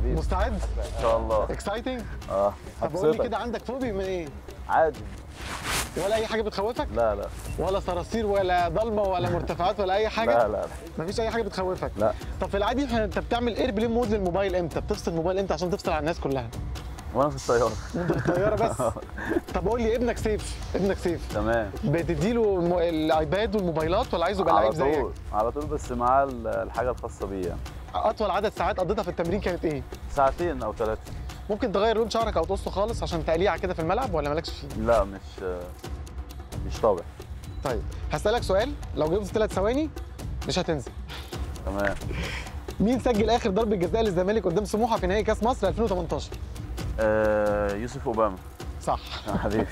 حبيبي مستعد؟ ان شاء الله. اكسايتنج؟ اه طب قول لي كده، عندك فوبيا من ايه؟ عادي. ولا اي حاجه بتخوفك؟ لا لا. ولا صراصير ولا ضلمه ولا مرتفعات ولا اي حاجه؟ لا لا. مفيش اي حاجه بتخوفك؟ لا. طب في العادي انت بتعمل ايربلين مود للموبايل امتى؟ بتفصل الموبايل امتى عشان تفصل على الناس كلها؟ وانا في الطياره. وانت في الطياره بس؟ طب قول لي، ابنك سيف، ابنك سيف تمام. بتديله الايباد والموبايلات ولا عايزه يبقى لعيب زيك؟ على طول على طول، بس معاه الحاجه الخاصه بيه يعني. اطول عدد ساعات قضيتها في التمرين كانت ايه؟ 2 أو 3. ممكن تغير لون شعرك او تقصه خالص عشان تقليعه كده في الملعب ولا مالكش فيه؟ لا مش طابع. طيب هسألك سؤال، لو جبت 3 ثواني مش هتنزل. تمام. مين سجل اخر ضربه جزاء للزمالك قدام سموحه في نهائي كاس مصر 2018؟ يوسف اوباما. صح. حبيبي.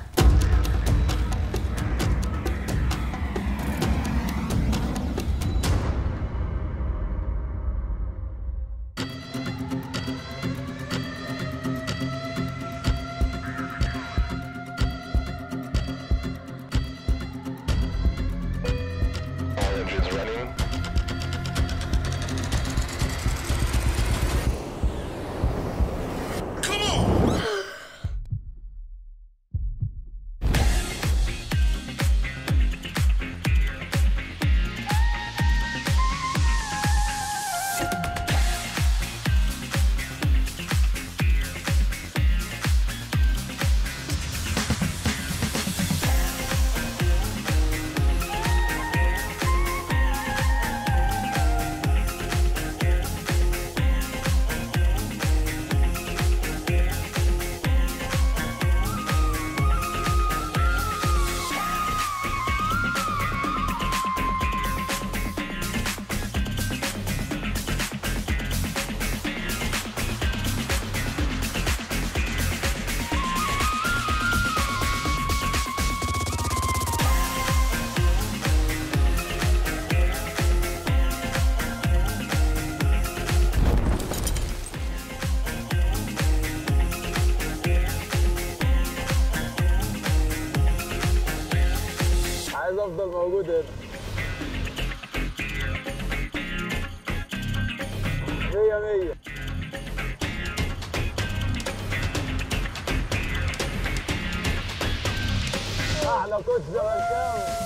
عايز افضل موجود هنا. 100 احلى كوتش زملكاوي.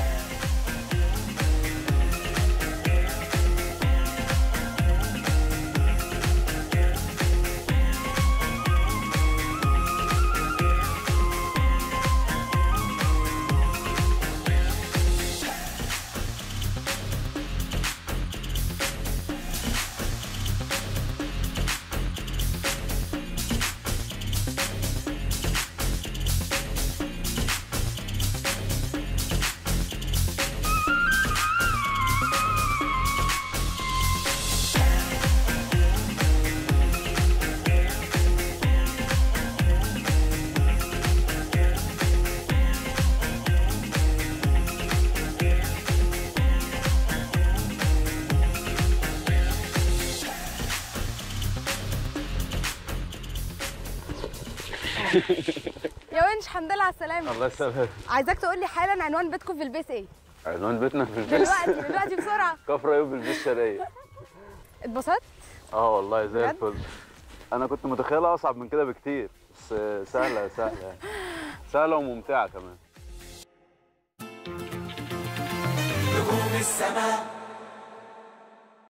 يا ونش، الحمد لله على السلامة. الله يسلمك. عايزاك تقول لي حالا عنوان بيتكم في البيت ايه؟ عنوان بيتنا في البيت دلوقتي بسرعة. كفر عيوب البيت الشرقية. اتبسطت؟ والله زي الفل. انا كنت متخيلها اصعب من كده بكتير، بس سهلة يعني. سهلة وممتعة كمان. نجوم السماء